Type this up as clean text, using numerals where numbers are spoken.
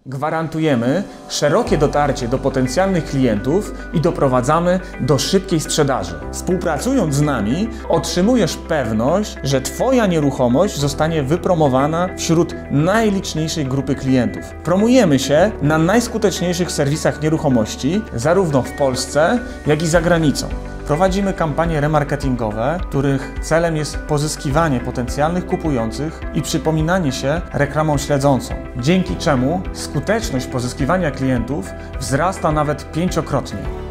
Gwarantujemy szerokie dotarcie do potencjalnych klientów i doprowadzamy do szybkiej sprzedaży. Współpracując z nami, otrzymujesz pewność, że Twoja nieruchomość zostanie wypromowana wśród najliczniejszej grupy klientów. Promujemy się na najskuteczniejszych serwisach nieruchomości, zarówno w Polsce, jak i za granicą. Prowadzimy kampanie remarketingowe, których celem jest pozyskiwanie potencjalnych kupujących i przypominanie się reklamą śledzącą, dzięki czemu skuteczność pozyskiwania klientów wzrasta nawet 5-krotnie.